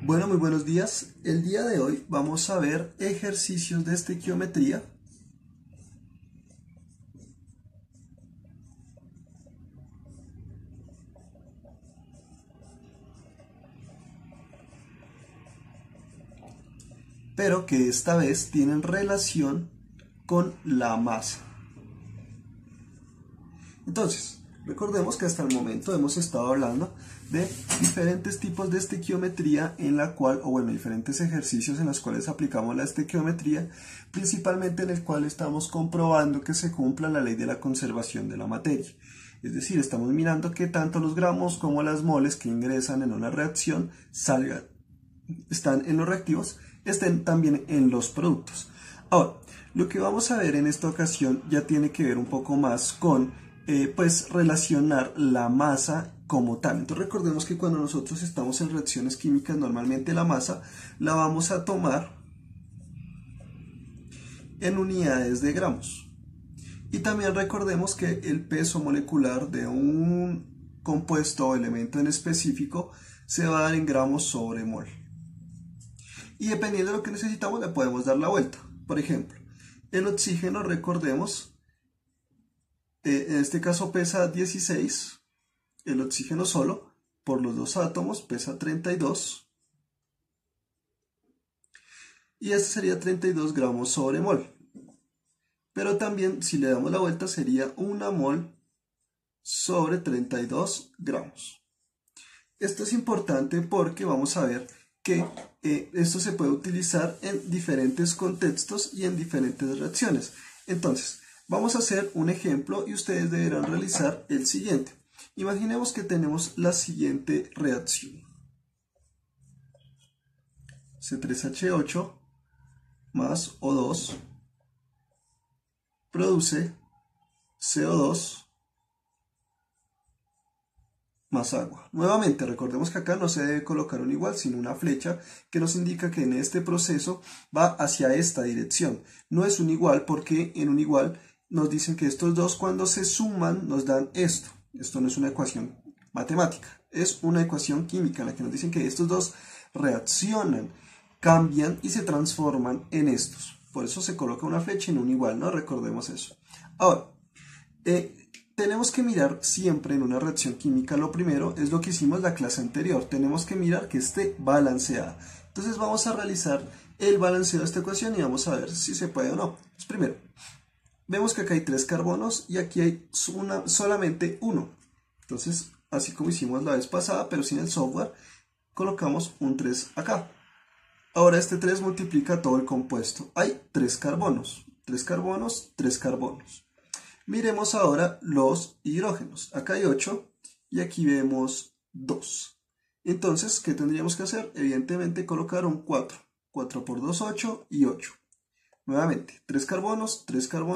Bueno, muy buenos días. El día de hoy vamos a ver ejercicios de estequiometría. Pero que esta vez tienen relación con la masa. Entonces, recordemos que hasta el momento hemos estado hablando de diferentes tipos de estequiometría en la cual, diferentes ejercicios en los cuales aplicamos la estequiometría, principalmente en el cual estamos comprobando que se cumpla la ley de la conservación de la materia. Es decir, estamos mirando que tanto los gramos como las moles que ingresan en una reacción están en los reactivos, estén también en los productos. Ahora, lo que vamos a ver en esta ocasión ya tiene que ver un poco más con relacionar la masa como tal. Entonces recordemos que cuando nosotros estamos en reacciones químicas, normalmente la masa la vamos a tomar en unidades de gramos. Y también recordemos que el peso molecular de un compuesto o elemento en específico se va a dar en gramos sobre mol. Y dependiendo de lo que necesitamos, le podemos dar la vuelta. Por ejemplo, el oxígeno, recordemos, en este caso pesa 16, el oxígeno solo, por los dos átomos pesa 32, y este sería 32 gramos sobre mol. Pero también, si le damos la vuelta, sería 1 mol sobre 32 gramos. Esto es importante porque vamos a ver que esto se puede utilizar en diferentes contextos y en diferentes reacciones. Entonces, vamos a hacer un ejemplo y ustedes deberán realizar el siguiente. Imaginemos que tenemos la siguiente reacción. C3H8 más O2 produce CO2 más agua. Nuevamente, recordemos que acá no se debe colocar un igual, sino una flecha que nos indica que en este proceso va hacia esta dirección. No es un igual porque en un igual nos dicen que estos dos cuando se suman nos dan esto. Esto no es una ecuación matemática, es una ecuación química en la que nos dicen que estos dos reaccionan, cambian y se transforman en estos. Por eso se coloca una flecha en un igual, ¿no? Recordemos eso. Ahora, tenemos que mirar siempre en una reacción química, lo primero es lo que hicimos la clase anterior, tenemos que mirar que esté balanceada. Entonces vamos a realizar el balanceo de esta ecuación y vamos a ver si se puede o no. Pues primero, vemos que acá hay 3 carbonos y aquí hay solamente uno. Entonces, así como hicimos la vez pasada, pero sin el software, colocamos un 3 acá. Ahora este 3 multiplica todo el compuesto. Hay 3 carbonos, 3 carbonos, 3 carbonos. Miremos ahora los hidrógenos. Acá hay 8 y aquí vemos 2. Entonces, ¿qué tendríamos que hacer? Evidentemente colocar un 4. 4 por 2, 8 y 8. Nuevamente, 3 carbonos,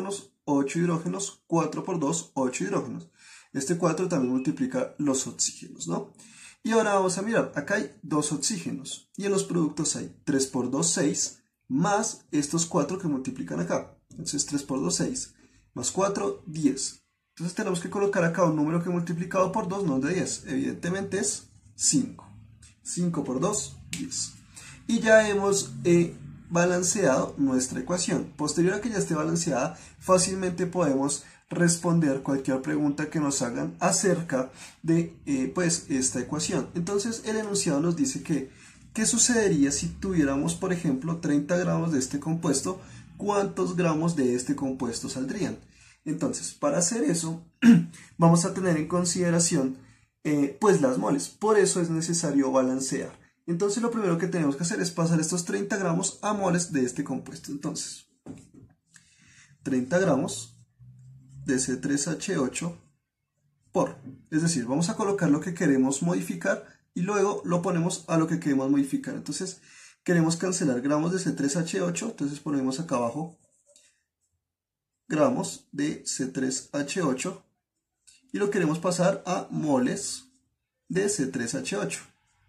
8 hidrógenos, 4 por 2, 8 hidrógenos. Este 4 también multiplica los oxígenos, ¿no? Y ahora vamos a mirar, acá hay 2 oxígenos y en los productos hay 3 por 2, 6, más estos 4 que multiplican acá. Entonces 3 por 2, 6, más 4, 10. Entonces tenemos que colocar acá un número que multiplicado por 2 no es de 10, evidentemente es 5. 5 por 2, 10. Y ya hemos balanceado nuestra ecuación. Posterior a que ya esté balanceada, fácilmente podemos responder cualquier pregunta que nos hagan acerca de esta ecuación. Entonces el enunciado nos dice que ¿qué sucedería si tuviéramos, por ejemplo, 30 gramos de este compuesto? ¿Cuántos gramos de este compuesto saldrían? Entonces, para hacer eso, vamos a tener en consideración las moles. Por eso es necesario balancear. Entonces, lo primero que tenemos que hacer es pasar estos 30 gramos a moles de este compuesto. Entonces, 30 gramos de C3H8 es decir, vamos a colocar lo que queremos modificar y luego lo ponemos a lo que queremos modificar. Entonces, queremos cancelar gramos de C3H8, entonces ponemos acá abajo gramos de C3H8 y lo queremos pasar a moles de C3H8.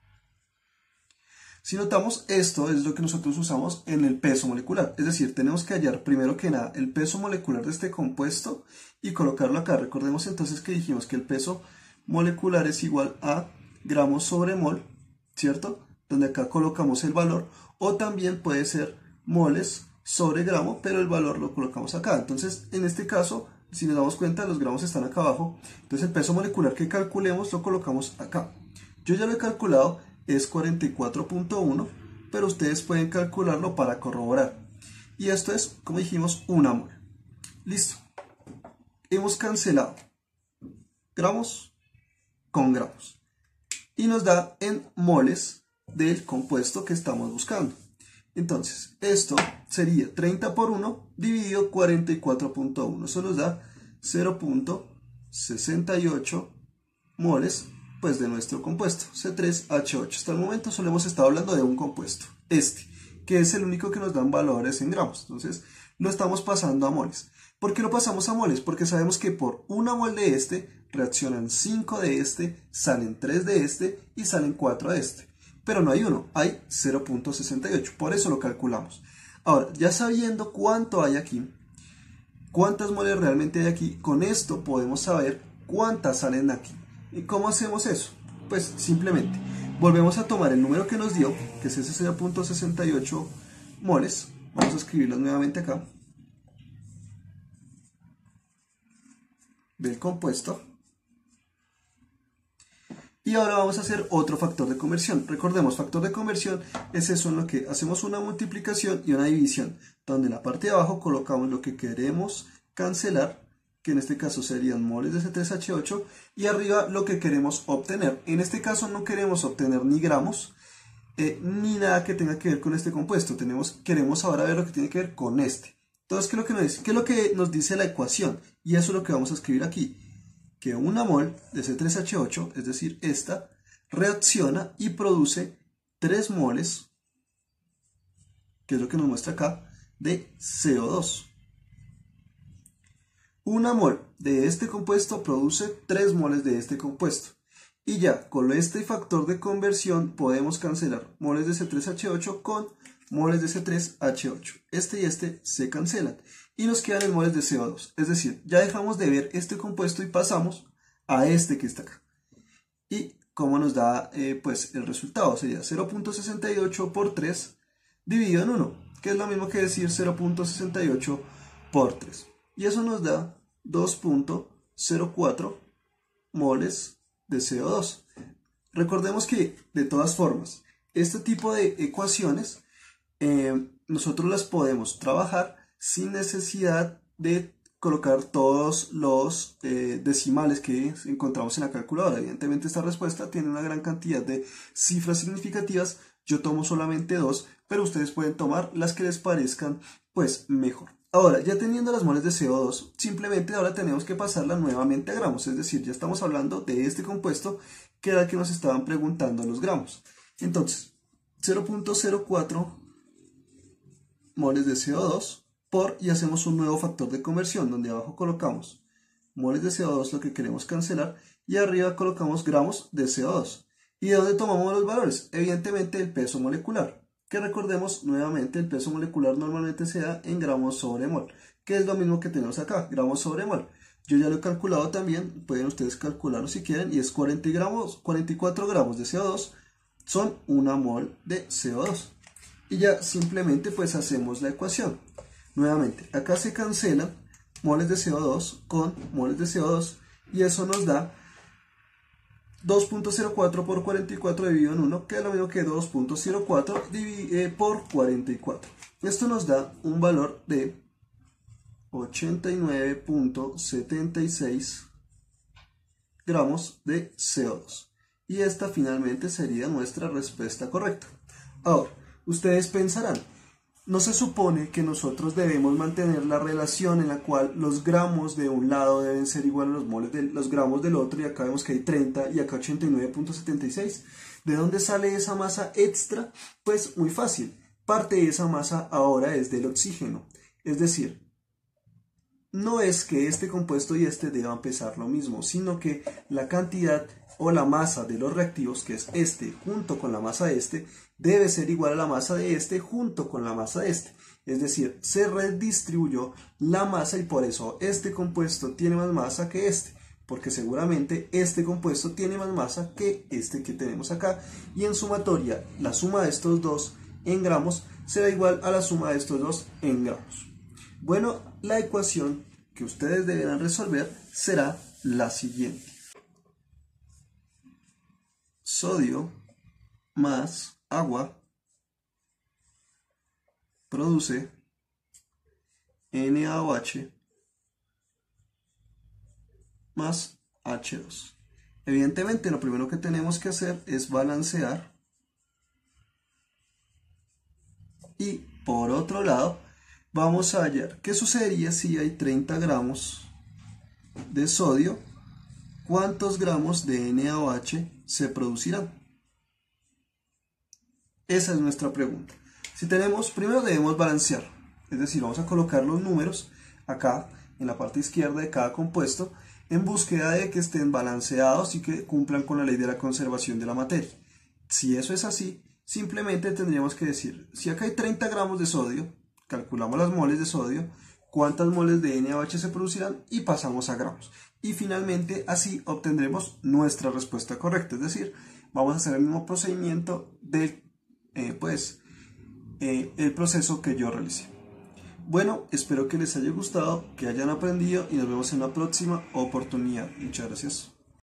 Si notamos, esto es lo que nosotros usamos en el peso molecular, es decir, tenemos que hallar primero que nada el peso molecular de este compuesto y colocarlo acá. Recordemos entonces que dijimos que el peso molecular es igual a gramos sobre mol, ¿cierto? donde acá colocamos el valor, o también puede ser moles sobre gramo, pero el valor lo colocamos acá. Entonces, en este caso, si nos damos cuenta, los gramos están acá abajo, entonces el peso molecular que calculemos lo colocamos acá. Yo ya lo he calculado, es 44.1, pero ustedes pueden calcularlo para corroborar. Y esto es, como dijimos, 1 mol. Listo. Hemos cancelado gramos con gramos. Y nos da en moles del compuesto que estamos buscando. Entonces, esto sería 30 por 1 dividido 44.1. Eso nos da 0.68 moles pues, de nuestro compuesto, C3H8. Hasta el momento solo hemos estado hablando de un compuesto, que es el único que nos dan valores en gramos. Entonces, lo estamos pasando a moles. ¿Por qué lo pasamos a moles? Porque sabemos que por 1 mol de este, reaccionan 5 de este, salen 3 de este y salen 4 de este. Pero no hay 1, hay 0.68, por eso lo calculamos. Ahora, ya sabiendo cuánto hay aquí, cuántas moles realmente hay aquí, con esto podemos saber cuántas salen aquí. ¿Y cómo hacemos eso? Pues simplemente volvemos a tomar el número que nos dio, que es ese 0.68 moles. Vamos a escribirlos nuevamente acá. Del compuesto. Y ahora vamos a hacer otro factor de conversión. Recordemos, factor de conversión es eso en lo que hacemos una multiplicación y una división, donde en la parte de abajo colocamos lo que queremos cancelar, que en este caso serían moles de C3H8, y arriba lo que queremos obtener. En este caso no queremos obtener ni gramos, ni nada que tenga que ver con este compuesto. Queremos ahora ver lo que tiene que ver con este. Entonces, ¿qué es lo que nos dice la ecuación? Y eso es lo que vamos a escribir aquí. Que 1 mol de C3H8, es decir, esta, reacciona y produce 3 moles, que es lo que nos muestra acá, de CO2. 1 mol de este compuesto produce 3 moles de este compuesto. Y ya, con este factor de conversión podemos cancelar moles de C3H8 con moles de C3H8. Este y este se cancelan. Y nos quedan en moles de CO2. Es decir, ya dejamos de ver este compuesto y pasamos a este que está acá. Y como nos da pues el resultado, sería 0.68 por 3 dividido en 1, que es lo mismo que decir 0.68 por 3. Y eso nos da 2.04 moles de CO2. Recordemos que, de todas formas, este tipo de ecuaciones nosotros las podemos trabajar sin necesidad de colocar todos los decimales que encontramos en la calculadora. Evidentemente esta respuesta tiene una gran cantidad de cifras significativas. Yo tomo solamente 2, pero ustedes pueden tomar las que les parezcan pues mejor. Ahora, ya teniendo las moles de CO2, simplemente ahora tenemos que pasarla nuevamente a gramos, es decir, ya estamos hablando de este compuesto que era el que nos estaban preguntando los gramos. Entonces, 0.04 moles de CO2 y hacemos un nuevo factor de conversión, donde abajo colocamos moles de CO2, lo que queremos cancelar, y arriba colocamos gramos de CO2. ¿Y de dónde tomamos los valores? Evidentemente el peso molecular, que recordemos nuevamente el peso molecular normalmente se da en gramos sobre mol, que es lo mismo que tenemos acá, gramos sobre mol. Yo ya lo he calculado también, pueden ustedes calcularlo si quieren, y es 44 gramos de CO2 son 1 mol de CO2. Y ya simplemente pues hacemos la ecuación. Nuevamente, acá se cancelan moles de CO2 con moles de CO2 y eso nos da 2.04 por 44 dividido en 1, que es lo mismo que 2.04 por 44. Esto nos da un valor de 89.76 gramos de CO2. Y esta finalmente sería nuestra respuesta correcta. Ahora, ustedes pensarán, ¿no se supone que nosotros debemos mantener la relación en la cual los gramos de un lado deben ser igual a los moles de los gramos del otro? Y acá vemos que hay 30 y acá 89.76. ¿De dónde sale esa masa extra? Pues muy fácil. Parte de esa masa ahora es del oxígeno. Es decir, no es que este compuesto y este deban pesar lo mismo, sino que la cantidad o la masa de los reactivos, que es este junto con la masa de este, debe ser igual a la masa de este junto con la masa de este. Es decir, se redistribuyó la masa y por eso este compuesto tiene más masa que este. porque seguramente este compuesto tiene más masa que este que tenemos acá, y en sumatoria la suma de estos dos en gramos será igual a la suma de estos dos en gramos. Bueno, la ecuación que ustedes deberán resolver será la siguiente. Sodio más agua produce NaOH más H2. Evidentemente, lo primero que tenemos que hacer es balancear. Y por otro lado, vamos a hallar qué sucedería si hay 30 gramos de sodio, cuántos gramos de NaOH se producirán. Esa es nuestra pregunta. Si tenemos, primero debemos balancear, es decir, vamos a colocar los números acá en la parte izquierda de cada compuesto en búsqueda de que estén balanceados y que cumplan con la ley de la conservación de la materia. Si eso es así, simplemente tendríamos que decir, si acá hay 30 gramos de sodio, calculamos las moles de sodio, cuántas moles de NaOH se producirán y pasamos a gramos. Y finalmente así obtendremos nuestra respuesta correcta, es decir, vamos a hacer el mismo procedimiento del el proceso que yo realicé. Bueno, espero que les haya gustado, que hayan aprendido y nos vemos en la próxima oportunidad. Muchas gracias.